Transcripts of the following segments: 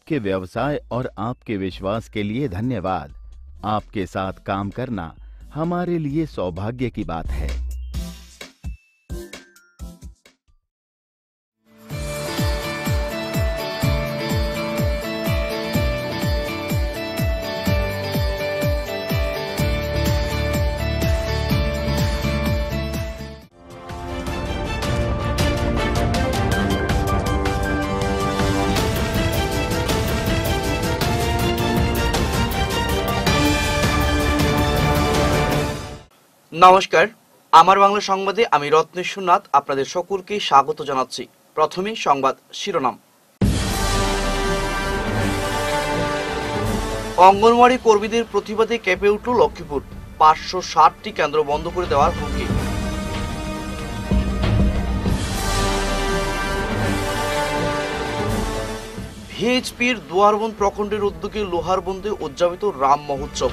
आपके व्यवसाय और आपके विश्वास के लिए धन्यवाद। आपके साथ काम करना हमारे लिए सौभाग्य की बात है। নমস্কার, আমার বাংলা সংবাদে আমি রত্নেশ্বর নাথ আপনাদের সকলকে স্বাগত জানাচ্ছি। প্রথমে সংবাদ শিরোনাম। অঙ্গনওয়াড়ি কর্মীদের প্রতিবাদে কেঁপে উঠল লক্ষ্মীপুর। 560টি কেন্দ্র বন্ধ করে দেওয়ার হুমকি। ভিএইচপির দুয়ারবন্দ প্রখণ্ডের উদ্যোগে লোহারবন্দে উদযাপিত রাম মহোৎসব।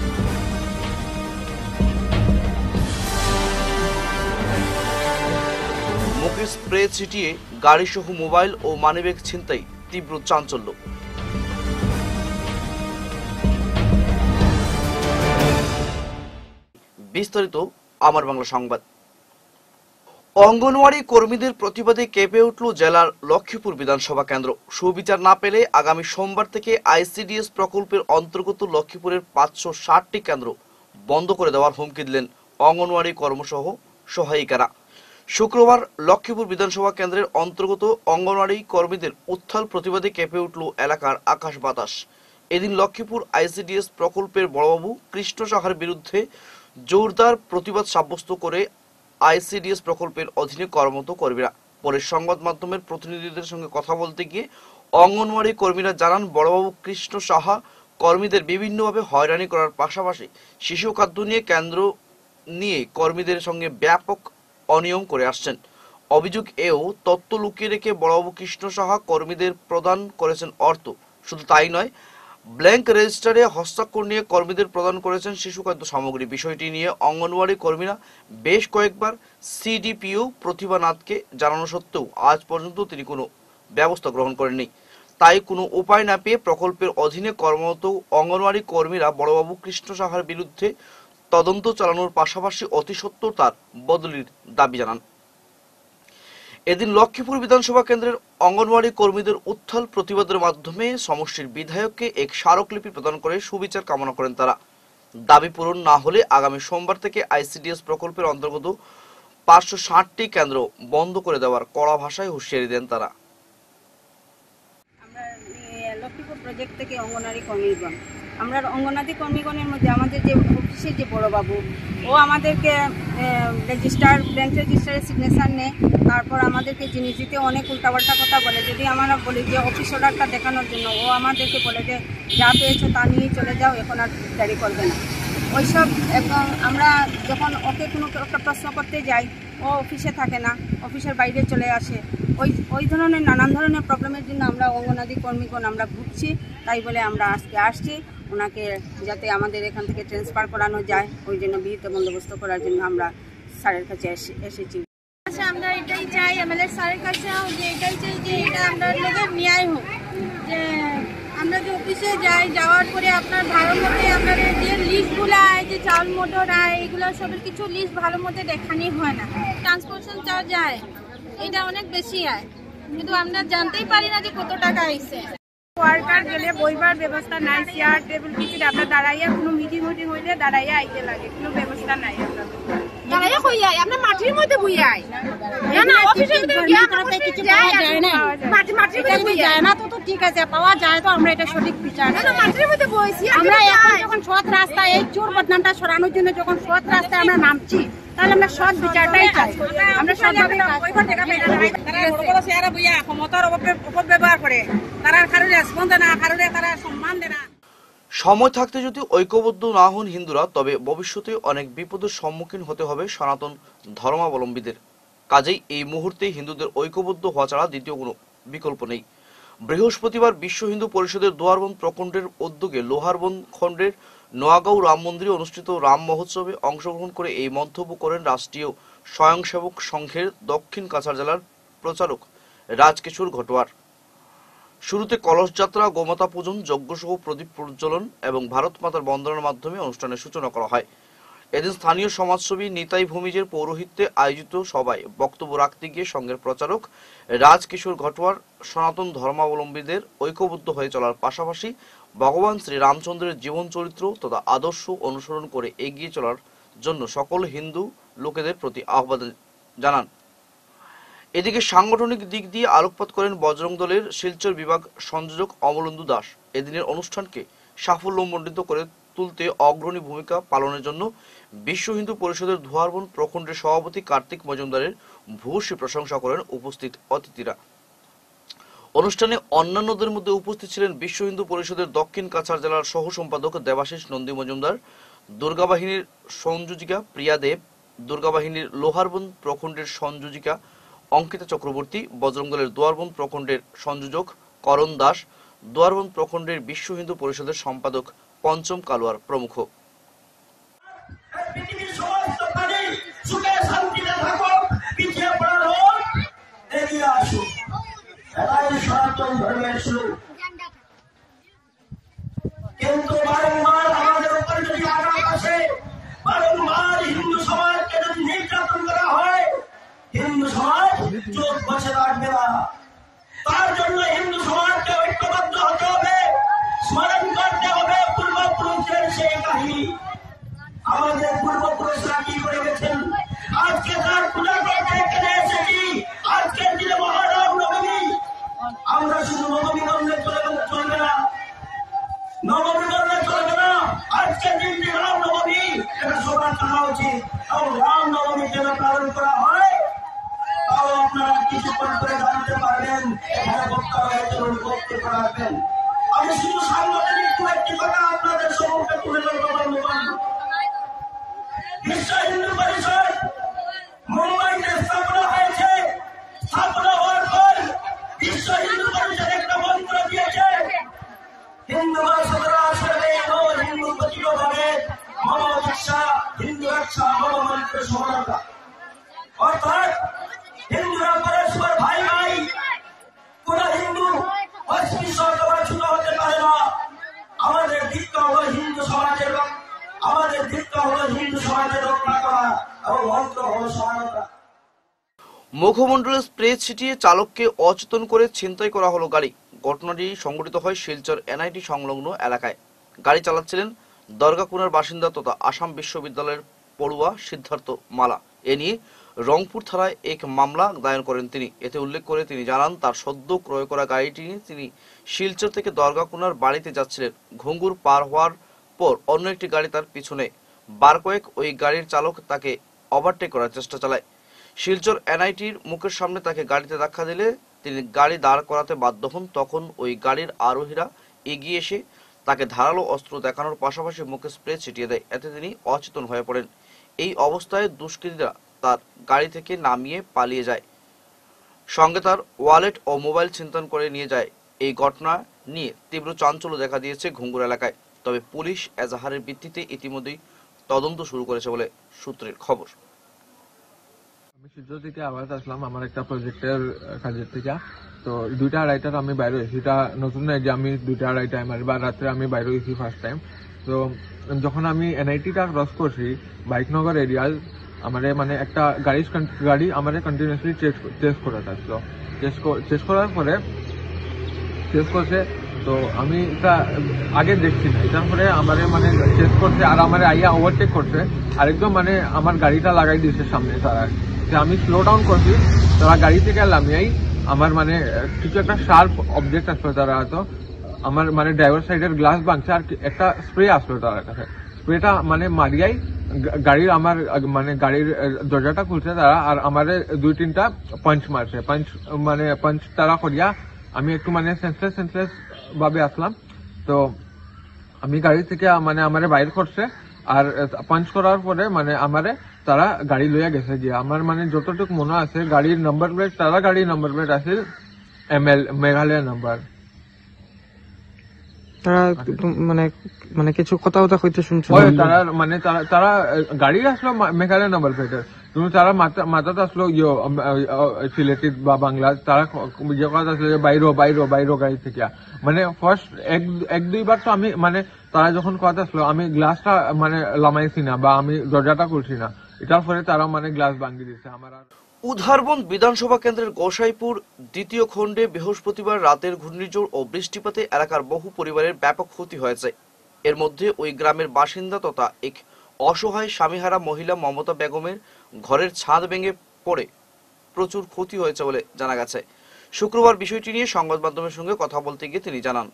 মুখে স্প্রে ছিটিয়ে গাড়িসহ মোবাইল ও মানিব্যাগ ছিনতাই, তীব্র চাঞ্চল্য। বিস্তারিত আমার বাংলা সংবাদ। অঙ্গনওয়াড়ি কর্মীদের প্রতিবাদে কেঁপে উঠল জেলার লক্ষ্মীপুর বিধানসভা কেন্দ্র। সুবিচার না পেলে আগামী সোমবার থেকে আইসিডিএস প্রকল্পের অন্তর্গত লক্ষ্মীপুরের 560টি কেন্দ্র বন্ধ করে দেওয়ার হুমকি দিলেন অঙ্গনওয়াড়ি কর্মসহ সহায়িকারা। শুক্রবার লক্ষ্মীপুর বিধানসভা কেন্দ্রের অন্তর্গত অঙ্গনওয়াড়ি কর্মীদের উত্থাল প্রতিবাদে কেঁপে উঠল এলাকার আকাশ বাতাস। এদিন লক্ষ্মীপুর আইসিডিএস প্রকল্পের বড়বাবু কৃষ্ণ সাহার বিরুদ্ধে জোরদার প্রতিবাদ সাব্যস্ত করে আইসিডিএস প্রকল্পের অধীনে কর্মরত কর্মীরা। পরে সংবাদ মাধ্যমের প্রতিনিধিদের সঙ্গে কথা বলতে গিয়ে অঙ্গনওয়াড়ি কর্মীরা জানান, বড়বাবু কৃষ্ণ সাহা কর্মীদের বিভিন্নভাবে হয়রানি করার পাশাপাশি শিশু খাদ্য নিয়ে কেন্দ্র নিয়ে কর্মীদের সঙ্গে ব্যাপক অনিয়ম করে আসছেন। অভিযোগ এও তত্ত্ব লুকিয়ে রেখে বড়বাবু কৃষ্ণ সাহা কর্মীদের প্রদান করেছেন অর্থ। শুধু তাই নয়, ব্ল্যাঙ্ক রেজিস্টারে হস্তাক্ষর নিয়ে কর্মীদের প্রদান করেছেন শিশু খাদ্য সামগ্রী। বিষয়টি নিয়ে অঙ্গনওয়াড়ি কর্মীরা বেশ কয়েকবার সিডিপিও প্রতিভা নাথকে জানানো সত্ত্বেও আজ পর্যন্ত তিনি কোনো ব্যবস্থা গ্রহণ করেননি। তাই কোনো উপায় না পেয়ে প্রকল্পের অধীনে কর্মরত অঙ্গনওয়াড়ি কর্মীরা বড়বাবু কৃষ্ণ সাহার বিরুদ্ধে তদন্ত চালানোর পাশাপাশি অতি সত্বর তার বদলির দাবি জানান। এদিন লক্ষ্মীপুর বিধানসভা কেন্দ্রের অঙ্গনওয়াড়ি কর্মীদের উত্থাল প্রতিবাদের মাধ্যমে সমষ্টির বিধায়ককে এক স্মারকলিপি প্রদান করে সুবিচার কামনা করেন তারা। দাবি পূরণ না হলে আগামী সোমবার থেকে আইসিডিএস প্রকল্পের অন্তর্গত 560টি কেন্দ্র বন্ধ করে দেওয়ার কড়া ভাষায় হুঁশিয়ারি দেন তারা। আমরা লক্ষ্মীপুর প্রজেক্ট থেকে অঙ্গনওয়াড়ি কর্মীগণ, আমরা অঙ্গনওয়াড়ি কর্মীগণের মধ্যে আমাদের যে অফিসের যে বড়বাবু, ও আমাদেরকে ব্যাংক রেজিস্টারে সিগনেচার নেয়, তারপর আমাদেরকে জিনিস দিতে অনেক উল্টাপাল্টা কথা বলে। যদি আমরা বলি যে অফিস অর্ডারটা দেখানোর জন্য, ও আমাদেরকে বলে যে যা পেয়েছো তা নিয়ে চলে যাও, এখন আর জারি করবে না ওইসব। এবং আমরা যখন ওকে কোনো একটা প্রশ্ন করতে যাই, ও অফিসে থাকে না, অফিসের বাইরে চলে আসে। ওই ধরনের নানান ধরনের প্রবলেমের জন্য আমরা অঙ্গনওয়াড়ি কর্মীগণ আমরা ভুগছি। তাই বলে আমরা আজকে আসছি ওনাকে যাতে আমাদের এখান থেকে ট্রান্সফার করানো যায়, ওই জন্য বিহিত বন্দোবস্ত করার জন্য আমরা স্যারের কাছে এসেছি। আমরা এটাই চাই এমএলএ স্যারের কাছে, যে এটাই চাই যে এটা আমরা লোকের ন্যায় হোক। যে আমরা যে অফিসে যাই, যাওয়ার পরে আপনার ভালো মতে আপনাদের যে লিস্টগুলো আয়, যে চাউল মোটর আয়, এগুলো সবের কিছু লিস্ট ভালো মতে দেখানি হয় না। ট্রান্সপোর্টেশন চার্জ আয়, এটা অনেক বেশি আয়, কিন্তু আমরা জানতেই পারি না যে কত টাকা আইছে। ওয়ার্কার গেলে বইবার ব্যবস্থা নাই, চেয়ার টেবিল কিছু আমরা দাঁড়াইয়া কোনো মিটিং হইলে দাঁড়াইয়া আইতে লাগে, কোনো ব্যবস্থা নাই। আমরা দাঁড়াইয়া কই আই, আমরা মাটির মধ্যে বই আই না, না অফিসের ভিতরে গিয়া করতে কিছু পাওয়া যায় না। মাটির মধ্যে বই যায় না, তো ঠিক আছে পাওয়া যায়, তো আমরা এটা সঠিক বিচার না। মাটির মধ্যে বইছি আমরা। এখন যখন সৎ রাস্তা, এই চোর বদনামটা সরানোর জন্য যখন সৎ রাস্তায় আমরা নামছি, তাহলে আমরা সৎ বিচারটাই চাই। আমরা সৎভাবে ওইখান থেকে তারা বড় বড় চেয়ারে বইয়া ক্ষমতার অপব্যবহার করে, তারা কারোর রেসপন্স দেয় না, কারোর তারা সম্মান দেয় না। সময় থাকতে যদি ঐক্যবদ্ধ না হন হিন্দুরা, তবে ভবিষ্যতে অনেক বিপদের সম্মুখীন হতে হবে সনাতন ধর্মাবলম্বীদের। কাজেই এই মুহূর্তে হিন্দুদের ঐক্যবদ্ধ হওয়া ছাড়া দ্বিতীয় কোনো বিকল্প নেই। বৃহস্পতিবার বিশ্ব হিন্দু পরিষদের দুয়ারবন্দ প্রখণ্ডের উদ্যোগে লোহারবন্দ খণ্ডের নোয়াগাঁও রাম মন্দিরে অনুষ্ঠিত রাম মহোৎসবে অংশগ্রহণ করে এই মন্তব্য করেন রাষ্ট্রীয় স্বয়ংসেবক সংঘের দক্ষিণ কাছাড় জেলার প্রচারক রাজকিশোর ঘটোয়ার। শুরুতে কলস যাত্রা, গোমাতা পূজন, যজ্ঞসহ প্রদীপ প্রজ্বলন এবং ভারত মাতার বন্দনার মাধ্যমে অনুষ্ঠানের সূচনা করা হয়। এদিন স্থানীয় সমাজসেবী নিতাই ভূমিজের পৌরোহিত্যে আয়োজিত সভায় বক্তব্য রাখতে গিয়ে সংঘের প্রচারক রাজকিশোর ঘটোয়ার সনাতন ধর্মাবলম্বীদের ঐক্যবদ্ধ হয়ে চলার পাশাপাশি ভগবান শ্রী রামচন্দ্রের জীবন চরিত্র তথা আদর্শ অনুসরণ করে এগিয়ে চলার জন্য সকল হিন্দু লোকেদের প্রতি আহ্বান জানান। এদিকে সাংগঠনিক দিক দিয়ে আলোকপাত করেন বজরং দলের শিলচর বিভাগ সংযোজক অমলেন্দু দাস। এদিনের অনুষ্ঠানকে সাফল্যমণ্ডিত করে তুলতে অগ্রণী ভূমিকা পালনের জন্য বিশ্ব হিন্দু পরিষদের ধোয়ারবন প্রখণ্ডের সভাপতি কার্তিক মজুমদারের ভূয়সী প্রশংসা করেন উপস্থিত অতিথিরা। অনুষ্ঠানে অন্যান্যদের মধ্যে উপস্থিত ছিলেন বিশ্ব হিন্দু পরিষদের দক্ষিণ কাছাড় জেলার সহ সম্পাদক দেবাশিস নন্দী মজুমদার, দুর্গা বাহিনীর সংযোজিকা প্রিয়া দেব, দুর্গা বাহিনীর লোহারবন প্রখণ্ডের সংযোজিকা অঙ্কিতা চক্রবর্তী, বজরং দলের দোয়ারবন প্রখণ্ডের সংযোজক করণ দাস, দোয়ারবন প্রখণ্ডের বিশ্ব হিন্দু পরিষদের সম্পাদক পঞ্চম কালুয়ার প্রমুখ। কিন্তু বারংবার আমাদের উপর যদি আঘাত আসে, বারংবার হিন্দু সমাজকে যদি নির্যাতন করা হয়, হিন্দু সমাজ চোখ বসে রাখবে না। তার জন্য হিন্দু সমাজকে ঐক্যবদ্ধ হতে হবে, স্মরণ করতে হবে পূর্বপুরুষের সেই কাহিনী। আমাদের পূর্বপুরুষরা কি করে গেছেন, আজকে তার পূজা করতে এখানে এসেছি। আজকের দিনে মহারাম নবমী, আমরা শুধু নবমী গণলে চলবে না, নবমী গণলে চলবে না। আজকের দিনটি রাম নবমী, এটা সবার জানা উচিত। এবং রাম নবমী যেন পালন করা হয়, তাও আপনারা কিছুক্ষণ করে জানতে পারবেন, এখানে বক্তারা করতে পারবেন। আমি শুধু সাংগঠনিক একটি কথা আপনাদের সম্মুখে তুলে ধরবো। বিশ্ব হিন্দু পরিষদ মুম্বাইতে স্থাপনা হয়েছে। স্থাপনা হওয়ার পর বিশ্ব হিন্দু পরিষদ একটা মন্ত্র দিয়েছে, হিন্দু হিন্দু প্রতিভ ভাবে মম দীক্ষা, হিন্দু রক্ষা মম মন্ত্র সমানতা। অর্থাৎ হিন্দুরা পরস্পর ভাই ভাই, কোন হিন্দু অস্পৃশ্য অথবা ছোট হতে পারে না। আমাদের দীক্ষা হলো হিন্দু সমাজের, আমাদের দীক্ষা হলো হিন্দু সমাজের রক্ষা করা এবং মন্ত্র হলো সমানতা। মুখমণ্ডলে স্প্রে ছিটিয়ে চালককে অচেতন করে ছিনতাই করা হলো গাড়ি। ঘটনাটি সংঘটিত হয় শিলচর এনআইটি সংলগ্ন এলাকায়। গাড়ি চালাচ্ছিলেন দরগাকুনার বাসিন্দা তথা আসাম বিশ্ববিদ্যালয়ের পড়ুয়া সিদ্ধার্থ মালা। এ নিয়ে রংপুর থানায় এক মামলা দায়ের করেন তিনি। এতে উল্লেখ করে তিনি জানান, তার সদ্য ক্রয় করা গাড়িটি নিয়ে তিনি শিলচর থেকে দরগাকুনার বাড়িতে যাচ্ছিলেন। ঘুঙ্গুর পার হওয়ার পর অন্য একটি গাড়ি তার পিছনে বার কয়েক ওই গাড়ির চালক তাকে ওভারটেক করার চেষ্টা চালায়। শিলচর এনআইটির মুখের সামনে তাকে গাড়িতে ধাক্কা দিলে তিনি গাড়ি দাঁড় করাতে বাধ্য হন। তখন ওই গাড়ির আরোহীরা এগিয়ে এসে তাকে ধারালো অস্ত্র দেখানোর পাশাপাশি মুখে স্প্রে ছিটিয়ে দেয়। এতে তিনি অচেতন হয়ে পড়েন। এই অবস্থায় দুষ্কৃতীরা তার গাড়ি থেকে নামিয়ে পালিয়ে যায়, সঙ্গে তার ওয়ালেট ও মোবাইল ছিনতাই করে নিয়ে যায়। এই ঘটনা নিয়ে তীব্র চাঞ্চল্য দেখা দিয়েছে ঘুঙ্গুর এলাকায়। তবে পুলিশ এজাহারের ভিত্তিতে ইতিমধ্যেই তদন্ত শুরু করেছে বলে সূত্রের খবর। আমি শিলচর থেকে আবার আসলাম আমার একটা প্রজেক্টের কাজের থেকে। তো 2:30 আমি বাইরে হয়েছি, এটা নতুন নয় যে আমি 2:30 টাইম বা রাত্রে আমি বাইরে হয়েছি ফার্স্ট টাইম। তো যখন আমি এনআইটিটা ক্রস করছি বাইকনগর এরিয়ায়, আমার মানে একটা গাড়ি আমার কন্টিনিউসলি চেস করে থাকলো। চেস করার পরে চেস করছে, তো আমি এটা আগে দেখছি না, এটার পরে আমার মানে চেস করছে আর আমার আইয়া ওভারটেক করছে আর একদম মানে আমার গাড়িটা লাগাই দিয়েছে সামনে তারা। আমি স্লো ডাউন করছি, তারা গাড়ি থেকে নামিয়াই আমার মানে কিছু একটা শার্প অবজেক্ট আসলো তারা, হয়তো আমার মানে ড্রাইভার সাইডের গ্লাস ভাঙছে আর একটা স্প্রে আসলো তার কাছে। স্প্রেটা মানে মারিয়াই গাড়ির আমার মানে গাড়ির দরজাটা খুলছে তারা আর আমার 2-3টা পাঞ্চ মারছে। পাঞ্চ তারা করিয়া আমি একটু মানে সেন্সলেস ভাবে আসলাম। তো আমি গাড়ি থেকে মানে আমারে বাইর করছে আর পাঞ্চ করার পরে মানে আমারে তারা গাড়ি লইয়া গেছে গিয়া। আমার মানে যতটুকু মনে আছে গাড়ির নাম্বার প্লেট, তারা গাড়ির নাম্বার প্লেট আছে ML মেঘালয় নাম্বার। তারা মানে কিছু কথা হইতে শুনছো? তারা মানে তারা গাড়ি আসলো মেঘালয় নাম্বার প্লেটের, তুমি তারা মাথাতে আসলো সিলেটি বা বাংলা তারা ইয়ে কথা আসলো বাইরো গাড়ি থেকে মানে ফার্স্ট এক দুইবার তো আমি মানে তারা যখন কথা আসলো আমি গ্লাসটা মানে লামাইছি না বা আমি দরজাটা করছি না, এটার পরে তারা মানে গ্লাস ভাঙি দিচ্ছে আমার। উধারবন্দ বিধানসভা কেন্দ্রের গোসাইপুর দ্বিতীয় খণ্ডে বৃহস্পতিবার রাতের ঘূর্ণিঝড় ও বৃষ্টিপাতে এলাকার বহু পরিবারের ব্যাপক ক্ষতি হয়েছে। এর মধ্যে ওই গ্রামের বাসিন্দা তথা এক অসহায় স্বামীহারা মহিলা মমতা বেগমের ঘরের ছাদ ভেঙে পড়ে প্রচুর ক্ষতি হয়েছে বলে জানা গেছে। শুক্রবার বিষয়টি নিয়ে সংবাদ মাধ্যমের সঙ্গে কথা বলতে গিয়ে তিনি জানান,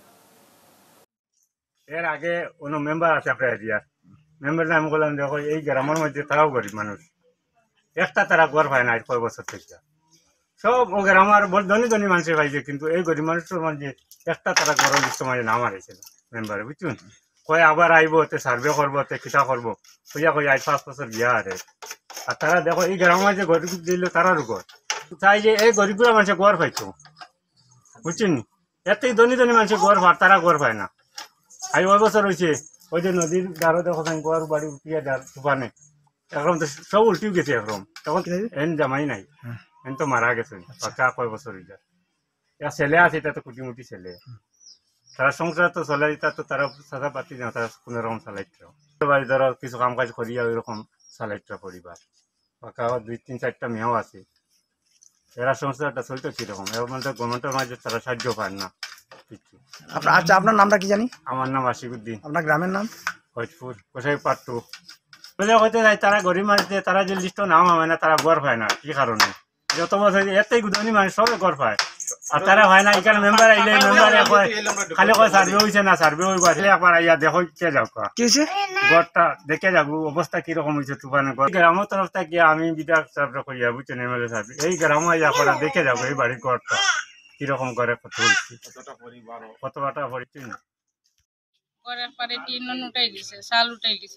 এর আগে অন্য মেম্বার আছে আপনার এরিয়ার মেম্বার নাম বললাম, দেখো এই গ্রামের মধ্যে তারাও গরিব মানুষ, একটা তারা ঘর পায় না কয় বছর থেকে। সব ও গ্রামের ধনী ধনী মানুষের পাইছে, কিন্তু এই গরিব মানুষের মাঝে একটা তারা ঘরের লিস্ট মাঝে নাম হারাইছিল মেম্বারে, বুঝছেন? কয় আবার আইব তে সার্ভে করবো তে কিতা করবো কইয়া কই 5 বছর গিয়া আরে। আর তারা দেখো এই গ্রামের মাঝে গরিব দিল তারারও ঘর চাই যে এই গরিবগুলা মানুষের ঘর পাইতো, বুঝছেন? এতেই ধনী ধনী মানুষের ঘর পায়, তারা ঘর পায় না। আর ওই বছর হয়েছে ওই যে নদীর দ্বারও দেখো ঘর বাড়ি উঠিয়ে তুফানে একরকম তো সব উল্টিও গেছে একরকম। তখন এন জামাই নাই, এন তো মারা গেছে পাকা কয় বছর হয়ে যায়। ছেলে আছে, এটা তো কুটিমুটি ছেলে, তারা সংসার তো চলে দিতা, তো তারা সাদা পাতি না, তারা কোন রকম চালাইতো বাড়ি ধরো কিছু কাম কাজ করিয়া ওই রকম চালাইতো পরিবার। পাকা 2-3-4টা মেয়েও আছে, এরা সংসারটা চলতো কিরকম। এর মধ্যে গভর্নমেন্টের মাঝে তারা সাহায্য পান না কিছু। আচ্ছা, আপনার নামটা কি জানি? আমার নাম আশিকুদ্দিন। আপনার গ্রামের নাম? হজপুর কোথায় পাট্টু। হইতে যায় তারা গরিব মানুষ, তারা যে লিস্ট নাম হয় না, তারা ঘর পায় না। কি কারণে? যত বছর এতেই ধনী মানুষ সবে ঘর পায়, আর তারা হয় না। এখানে মেম্বার আইলে মেম্বারে খালি কয় সার্ভে হয়েছে না, সার্ভে হইব একবার আইয়া দেখো কে যাও ঘরটা দেখে যাবো অবস্থা কিরকম হয়েছে তুফানে। গ্রামের তরফ থেকে আমি বিধায়ক সার্ভে করিয়া বুঝছেন এমএলএ সার্ভে এই গ্রামে আইয়া করা দেখে যাবো এই বাড়ির ঘরটা কিরকম করে কত হয়েছে, কতটা পড়েছি। ঘরের পরে টিন উঠাই দিছে, চাল উঠাই দিছে,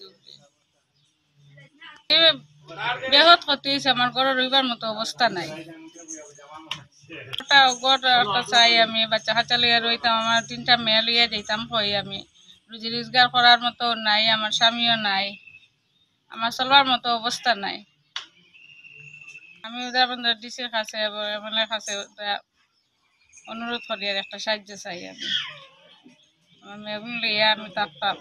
বেহত ক্ষতি হয়েছে। আমার ঘরে রইবার মতো অবস্থা নাই। একটা চাই আমি, বাচ্চা কাচ্চা লিয়ে রইতাম, আমার 3টা মেয়ে লিয়ে যেতাম হই। আমি রুজি রোজগার করার মতো নাই, আমার স্বামীও নাই, আমার চলবার মতো অবস্থা নাই। আমি উদাহরণ ডিসির কাছে এমএলএর কাছে অনুরোধ করি আর একটা সাহায্য চাই। আমি মেয়েগুলো লিয়ে আমি থাকতাম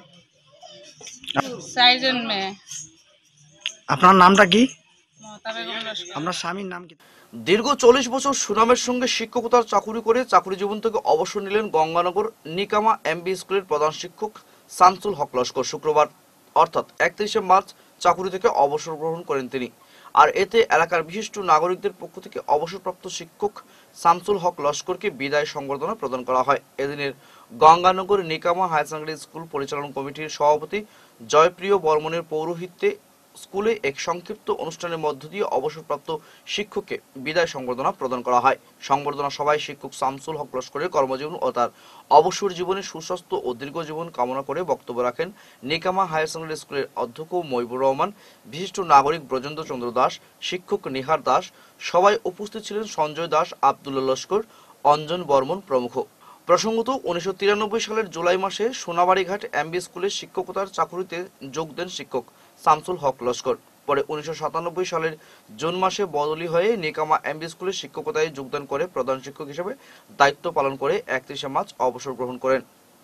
4 জন মেয়ে। আপনার নামটা কি? মমতা বেগম লস্কর। আপনার স্বামীর নাম কি? দীর্ঘ 40 বছর সুনামের সঙ্গে শিক্ষকতার চাকুরি করে চাকুরি জীবন থেকে অবসর নিলেন গঙ্গানগর নিকামা এমবি স্কুলের প্রধান শিক্ষক শামসুল হক লস্কর। শুক্রবার অর্থাৎ 31শে মার্চ চাকুরি থেকে অবসর গ্রহণ করেন তিনি। আর এতে এলাকার বিশিষ্ট নাগরিকদের পক্ষ থেকে অবসরপ্রাপ্ত শিক্ষক শামসুল হক লস্করকে বিদায় সংবর্ধনা প্রদান করা হয়। এদিনের গঙ্গানগর নিকামা হায়ার সেকেন্ডারি স্কুল পরিচালনা কমিটির সভাপতি জয়প্রিয় বর্মনের পৌরোহিত্যে স্কুলে এক সংক্ষিপ্ত অনুষ্ঠানের মধ্য দিয়ে অবসরপ্রাপ্ত শিক্ষককে বিদায় সংবর্ধনা প্রদান করা হয়। সংবর্ধনা সভায় শিক্ষক শামসুল হক লস্করের কর্মজীবন ও তার অবসর জীবনে সুস্বাস্থ্য ও দীর্ঘ জীবন কামনা করে বক্তব্য রাখেন নিকামা হায়ার সেকেন্ডারি স্কুলের অধ্যক্ষ মইবুর রহমান, বিশিষ্ট নাগরিক ব্রজেন্দ্র চন্দ্র দাস, শিক্ষক নিহার দাস। সবাই উপস্থিত ছিলেন সঞ্জয় দাস, আব্দুল্লাহ লস্কর, অঞ্জন বর্মন প্রমুখ। প্রসঙ্গত 1993 সালের জুলাই মাসে সোনাবাড়িঘাট এমবি স্কুলের শিক্ষকতার চাকুরিতে যোগ দেন শিক্ষক শামসুল হক লস্কর। পরে 1997 সালের জুন মাসে বদলি হয়ে নিকামা এমবি স্কুলের শিক্ষকতায় যোগদান করে প্রধান শিক্ষক হিসেবে দায়িত্ব পালন করে 31শে মার্চ অবসর গ্রহণ করেন।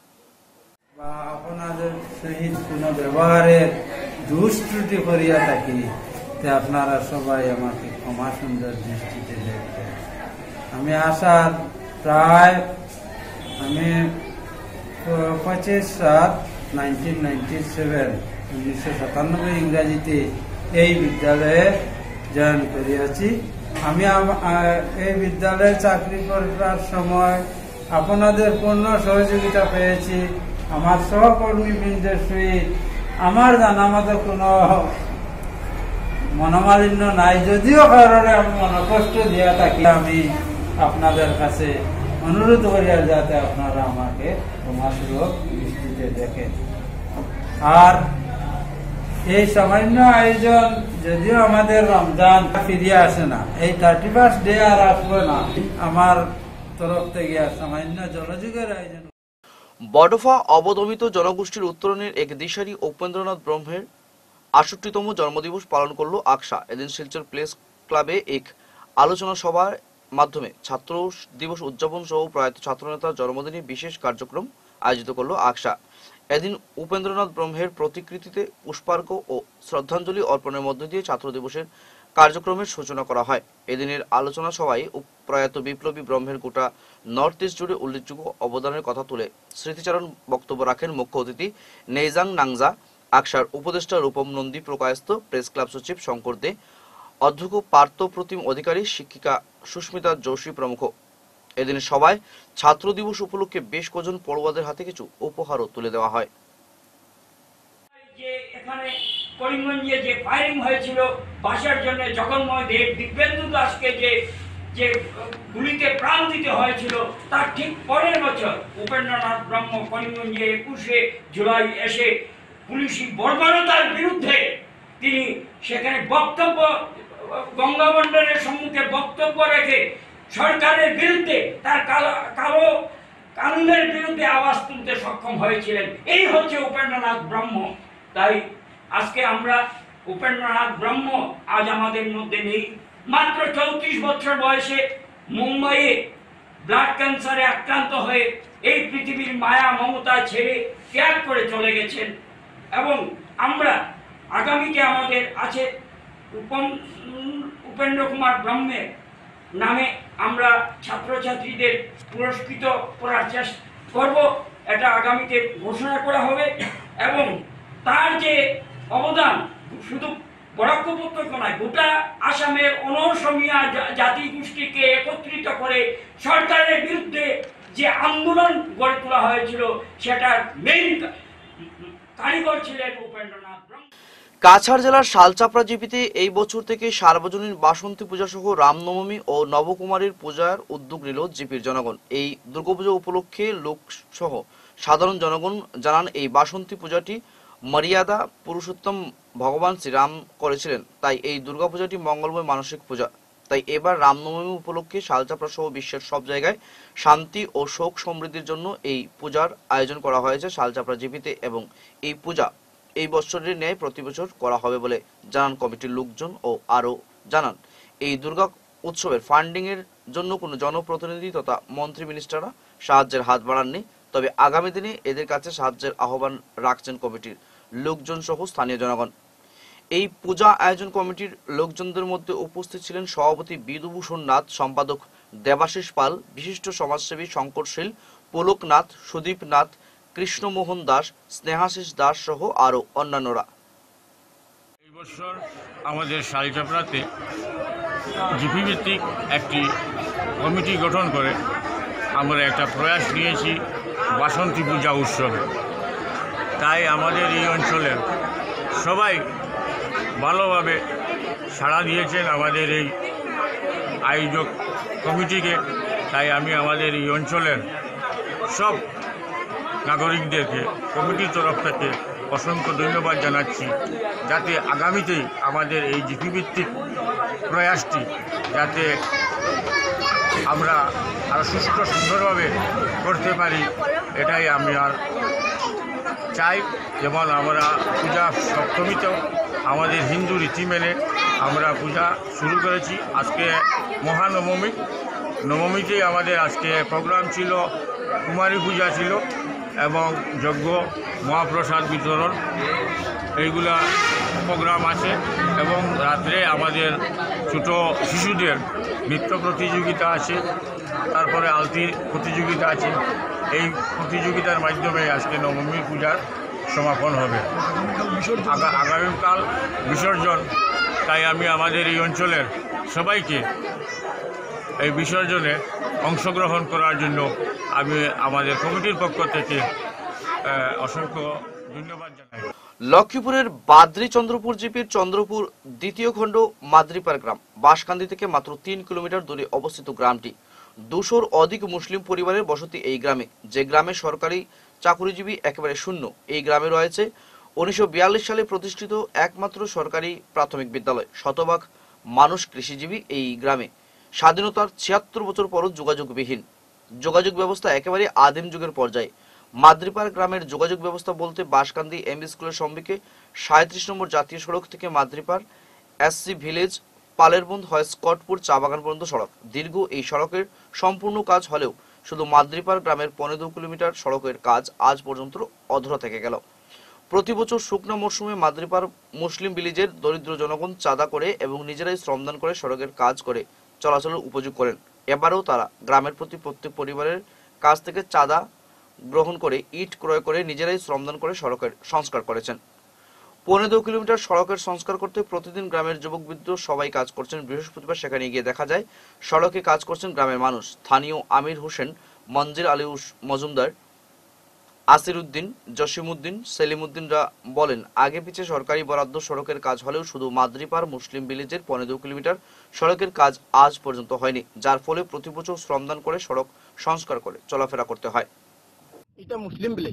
আপনাদের সহিত কোনো ব্যবহারের দুষ্ত্রুটি করিয়া থাকি, আপনারা সবাই আমাকে ক্ষমা সুন্দর দৃষ্টিতে দেখবেন। আমি আসার প্রায় 1997 ইংরাজিতে এই বিদ্যালয়ে জয়েন করিয়াছি। আমি এই বিদ্যালয়ে চাকরি করার সময় আপনাদের পূর্ণ সহযোগিতা পেয়েছি। আমার সহকর্মীবৃন্দের সহিত আমার জানা মতো কোনো মনোমালিন্য নাই। যদিও কারণে আমি মনকষ্ট দিয়ে থাকি, আমি আপনাদের কাছে অনুরোধ করি যাতে আপনারা আমাকে ক্ষমাসুলভ দৃষ্টিতে দেখেন। আর এই সামান্য আয়োজন, যদিও আমাদের রমজান ফিরিয়ে আসে না, এই 31st ডে আর আসবো না, আমার তরফ থেকে সামান্য জলযোগের আয়োজন। বড়ফা অবদমিত জনগোষ্ঠীর উত্তরণের এক দিশারি উপেন্দ্রনাথ ব্রহ্মের ৬৮তম জন্মদিবস পালন করল আকসা। এদিন শিলচর প্লেস ক্লাবে এক আলোচনা সভার মাধ্যমে ছাত্র দিবস উদযাপন সহ প্রয়াত ছাত্রনেতার জন্মদিনে বিশেষ কার্যক্রম আয়োজিত করল আকসা। এদিন উপেন্দ্রনাথ ব্রহ্মের প্রতিকৃতিতে পুষ্পার্ঘ ও শ্রদ্ধাঞ্জলি অর্পণের মধ্য দিয়ে ছাত্র দিবসের কার্যক্রমের সূচনা করা হয়। এদিনের আলোচনা সভায় প্রয়াত বিপ্লবী ব্রহ্মের গোটা নর্থ ইস্ট জুড়ে উল্লেখযোগ্য অবদানের কথা তুলে স্মৃতিচারণ বক্তব্য রাখেন মুখ্য অতিথি নেইজাং নাংজা, আকসার উপদেষ্টা রূপম নন্দী প্রকাশস্থ, প্রেস ক্লাব সচিব শঙ্কর দে, অধ্যক্ষ পার্থ প্রতিম অধিকারী, শিক্ষিকা সুস্মিতা যোশী প্রমুখ। এদিনের সভায় ছাত্র দিবস উপলক্ষে বেশ কজন পড়ুয়াদের হাতে কিছু উপহারও তুলে দেওয়া হয়। করিমগঞ্জে যে ফায়ারিং হয়েছিল বাসার জন্য জগন্ময় দেব, দিব্যেন্দু দাসকে যে গুলিতে প্রাণ দিতে হয়েছিল, তার ঠিক পরের বছর উপেন্দ্রনাথ ব্রহ্ম করিমগঞ্জে ২১শে জুলাই এসে পুলিশি বর্বরতার বিরুদ্ধে তিনি সেখানে বক্তব্য, গঙ্গাবন্ডনের সম্মুখে বক্তব্য রেখে সরকারের বিরুদ্ধে, তার কালো কানুনের বিরুদ্ধে আওয়াজ তুলতে সক্ষম হয়েছিলেন। এই হচ্ছে উপেন্দ্রনাথ ব্রহ্ম। তাই আজকে আমরা উপেন্দ্রনাথ ব্রহ্ম আজ আমাদের মধ্যে নেই। মাত্র ৩৪ বছর বয়সে মুম্বাইয়ে ব্লাড ক্যান্সারে আক্রান্ত হয়ে এই পৃথিবীর মায়া মমতা ছেড়ে ত্যাগ করে চলে গেছেন। এবং আমরা আগামীতে আমাদের আছে উপেন্দ্র কুমার ব্রহ্মের নামে আমরা ছাত্রছাত্রীদের পুরস্কৃত করার চেষ্টা করব। এটা আগামীতে ঘোষণা করা হবে। এবং তার যে অবদান শুধু বরাক উপত্যকা নয়, গোটা আসামের অনসমীয়া জাতি গোষ্ঠীকে একত্রিত করে সরকারের বিরুদ্ধে যে আন্দোলন গড়ে তোলা হয়েছিল, সেটার মেইন কারিগর ছিলেন উপেন্দ্রনাথ ব্রহ্ম। কাছাড় জেলার শালচাপড়া জিপিতে এই বছর থেকে সার্বজনীন বাসন্তী পূজা সহ রামনবমী ও নবকুমারীর পূজার উদ্যোগ নিল জিপির জনগণ। এই দুর্গাপূজা উপলক্ষে লোক সহ সাধারণ জনগণ জানান, এই বাসন্তী পূজাটি মর্যাদা পুরুষোত্তম ভগবান শ্রীরাম করেছিলেন, তাই এই দুর্গাপূজাটি মঙ্গলময় মানসিক পূজা। তাই এবার রামনবমী উপলক্ষে শালচাপড়া সহ বিশ্বের সব জায়গায় শান্তি ও শোক সমৃদ্ধির জন্য এই পূজার আয়োজন করা হয়েছে শালচাপড়া জিপিতে। এবং এই পূজা এই বছরের ন্যায় প্রতি বছর করা হবে বলে জানান কমিটির লোকজন। ও আরও জানান, এই দুর্গা উৎসবের ফান্ডিং এর জন্য কোনো জনপ্রতিনিধি তথা মন্ত্রী মিনিস্টাররা সাহায্যের হাত বাড়াননি, তবে আগামী দিনে এদের কাছে সাহায্যের আহ্বান রাখছেন কমিটির লোকজন সহ স্থানীয় জনগণ। এই পূজা আয়োজন কমিটির লোকজনদের মধ্যে উপস্থিত ছিলেন সভাপতি বিধুভূষণ নাথ, সম্পাদক দেবাশিস পাল, বিশিষ্ট সমাজসেবী শঙ্করশীল, পুলক নাথ, সুদীপ নাথ, কৃষ্ণমোহন দাস, স্নেহাশিস দাস সহ আরো অন্যান্যরা। এই বছর আমাদের শালচাপড়াতে জিপি ভিত্তিক একটি কমিটি গঠন করে আমরা একটা প্রয়াস নিয়েছি বাসন্তী পূজা উৎসবে। তাই আমাদের এই অঞ্চলের সবাই ভালোভাবে সাড়া দিয়েছেন আমাদের এই আয়োজক কমিটিকে। তাই আমি আমাদের এই অঞ্চলের সব নাগরিকদেরকে কমিটির তরফ থেকে অসংখ্য ধন্যবাদ জানাচ্ছি, যাতে আগামীতেই আমাদের এই জিপি ভিত্তিক প্রয়াসটি যাতে আমরা আরও সুষ্ঠু সুন্দরভাবে করতে পারি, এটাই আমি আর চাই। যেমন আমরা পূজা সপ্তমীতেও আমাদের হিন্দু রীতি মেনে আমরা পূজা শুরু করেছি। আজকে মহানবমী, নবমীতেই আমাদের আজকে প্রোগ্রাম ছিল, কুমারী পূজা ছিল এবং যজ্ঞ, মহাপ্রসাদ বিতরণ, এইগুলা প্রোগ্রাম আছে। এবং রাত্রে আমাদের ছোটো শিশুদের নৃত্য প্রতিযোগিতা আছে, তারপরে আলতির প্রতিযোগিতা আছে। এই প্রতিযোগিতার মাধ্যমে আজকে নবমী পূজার সমাপন হবে। আগামীকাল বিসর্জন। তাই আমি আমাদের এই অঞ্চলের সবাইকে এই বিসর্জনে অংশগ্রহণ করার জন্য আমি আমাদের কমিটির পক্ষ থেকে অসংখ্য ধন্যবাদ জানাই। লক্ষ্মীপুরের বাদ্রি চন্দ্রপুর জিপির চন্দ্রপুর দ্বিতীয় খণ্ড মাদ্রিপার গ্রাম বাঁশকান্দি থেকে মাত্র ৩ কিলোমিটার দূরে অবস্থিত গ্রামটি। ২০০-র অধিক মুসলিম পরিবারের বসতি এই গ্রামে, যে গ্রামে সরকারি চাকুরিজীবী একেবারে শূন্য। এই গ্রামে রয়েছে ১৯৪২ সালে প্রতিষ্ঠিত একমাত্র সরকারি প্রাথমিক বিদ্যালয়। শতভাগ মানুষ কৃষিজীবী এই গ্রামে। স্বাধীনতার ৭৬ বছর পরও যোগাযোগবিহীন, যোগাযোগ ব্যবস্থা একেবারে আদিম যুগের পর্যায়ে। মাদ্রিপাড় গ্রামের যোগাযোগ ব্যবস্থা বলতে বাঁশকান্দি এমবি স্কুলের সম্মুখে 37 নম্বর জাতীয় সড়ক থেকে মাদ্রিপাড় এসসি ভিলেজ পালেরবন্দ হয় স্কটপুর চা বাগান পর্যন্ত সড়ক। দীর্ঘ এই সড়কের সম্পূর্ণ কাজ হলেও শুধু মাদ্রিপাড় গ্রামের 15 কিলোমিটার সড়কের কাজ আজ পর্যন্ত অধরা থেকে গেল। প্রতি বছর শুকনো মরশুমে মাদ্রিপাড় মুসলিম ভিলেজের দরিদ্র জনগণ চাঁদা করে এবং নিজেরাই শ্রমদান করে সড়কের কাজ করে চলাচলের উপযোগ করেন। এবারেও তারা গ্রামের প্রত্যেক পরিবারের কাছ থেকে চাঁদা গ্রহণ করে ইট ক্রয় করে নিজেরাই শ্রমদান করে সড়কের সংস্কার করেছেন। 15 কিলোমিটার সড়কের সংস্কার করতে প্রতিদিন গ্রামের যুবক বৃদ্ধ সবাই কাজ করছেন। বৃহস্পতিবার সেখানে গিয়ে দেখা যায় সড়কে কাজ করছেন গ্রামের মানুষ। স্থানীয় আমির হোসেন, মঞ্জির আলী মজুমদার, আসির উদ্দিন, জসিম উদ্দিন, সেলিম উদ্দিনরা বলেন, আগে পিছে সরকারি বরাদ্দ সড়কের কাজ হলেও শুধু মাদ্রিপাড় মুসলিম ভিলেজের 15 কিলোমিটার সড়কের কাজ আজ পর্যন্ত হয়নি, যার ফলে প্রতি বছর শ্রমদান করে সড়ক সংস্কার করে চলাফেরা করতে হয়। এটা মুসলিম ভিলেজ,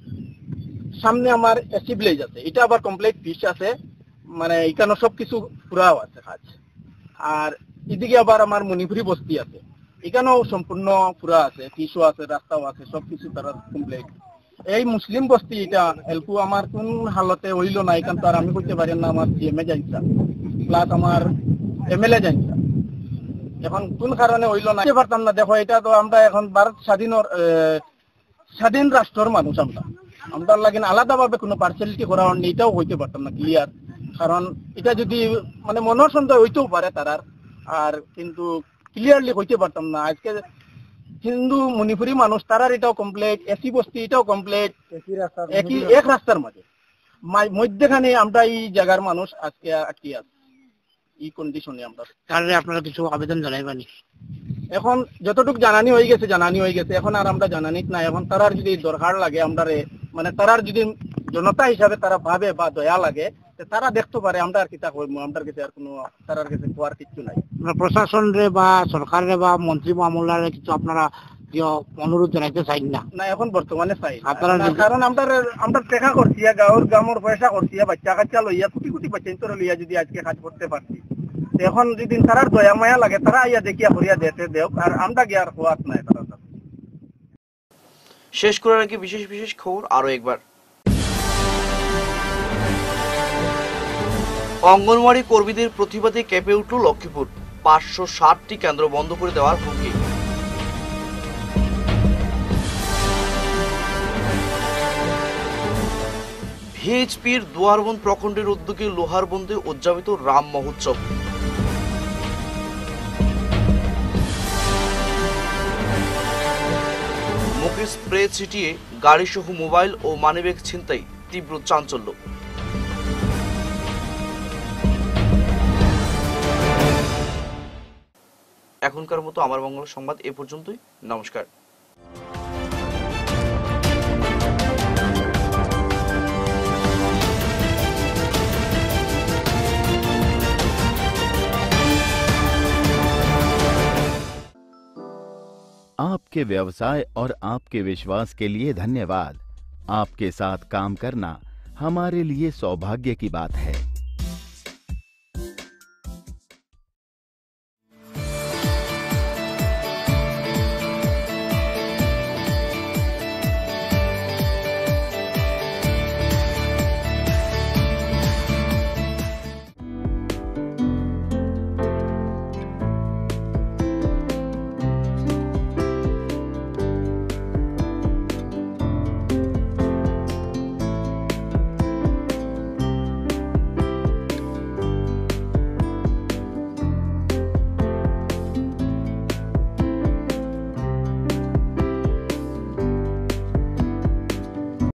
সামনে আমার এসি ভিলেজ আছে, এটা আবার কমপ্লিট পিচ আছে, মানে এখানে সবকিছু পুরাও আছে কাজ। আর এদিকে আবার আমার মণিপুরি বস্তি আছে, এখানেও সম্পূর্ণ পুরা আছে, পিচও আছে, রাস্তাও আছে, সবকিছু তারা কমপ্লিট। এই মুসলিম বস্তি এটা এলকু আমার কোন হালতে হইল না, এখান তো আর আমি করতে পারি না, আমার সিএমএ জানছা প্লাস আমার এমএলএ জানছা, এখন কোন কারণে হইল না পারতাম না। দেখো এটা তো আমরা এখন ভারত স্বাধীন রাষ্ট্রের মানুষ, আমরা লাগেন আলাদাভাবে কোনো পার্সিয়ালিটি করা হয়নি, এটাও হইতে পারতাম না ক্লিয়ার। কারণ এটা যদি মানে মনের সন্দেহ হইতেও পারে তারার, আর কিন্তু ক্লিয়ারলি হইতে পারতাম না। আজকে হিন্দু মণিপুরি মানুষ তারার এটাও কমপ্লিট, এসি বস্তি এটাও কমপ্লিট, এক রাস্তার মাঝে মধ্যখানে আমরা এই জায়গার মানুষ আজকে আটকে আছি এই কন্ডিশনে। আমরা কারণে আপনারা কিছু আবেদন জানাইবানি? এখন যতটুকু জানানি হয়ে গেছে, এখন আর আমরা জানানি না। এখন তারার যদি দরকার লাগে আমরা মানে তারার যদি জনতা হিসাবে তারা ভাবে বা দয়া লাগে তারা দেখতে পারে, আমরা আর কিতা করবো, আমরা কাছে আর কোনো তারার কাছে কোয়ার কিছু নাই। প্রশাসন রে বা সরকারে বা মন্ত্রী মামলার কিছু আপনারা অনুরোধ জানাইতে চাই না? না এখন বর্তমানে চাই, কারণ আমরা টেকা করছি, গাঁৱৰ পয়সা করছি, বাচ্চা কাচ্চা লইয়া কোটি বাচ্চা লইয়া যদি আজকে কাজ করতে পারছি, এখন যদি তারার দয়া মায়া লাগে তারা আইয়া দেখিয়া করিয়া দিতে দেওক, আর আমরা গিয়ে আর হওয়ার নাই। শেষ করার আগে বিশেষ খবর আরো একবার। অঙ্গনওয়াড়ি কর্মীদের প্রতিবাদে কেঁপে উঠল লক্ষ্মীপুর। 560টি কেন্দ্র বন্ধ করে দেওয়ার হুমকি। ভিএইচপির দুয়ারবন্দ প্রখণ্ডের উদ্যোগে লোহারবন্দে উদযাপিত রাম মহোৎসব। মুখে স্প্রে ছিটিয়ে গাড়িসহ মোবাইল ও মানিব্যাগ ছিনতাই, তীব্র চাঞ্চল্য। এখনকার মতো আমার বাংলা সংবাদ এ পর্যন্তই। নমস্কার। आपके व्यवसाय और आपके विश्वास के लिए धन्यवाद। आपके साथ काम करना हमारे लिए सौभाग्य की बात है।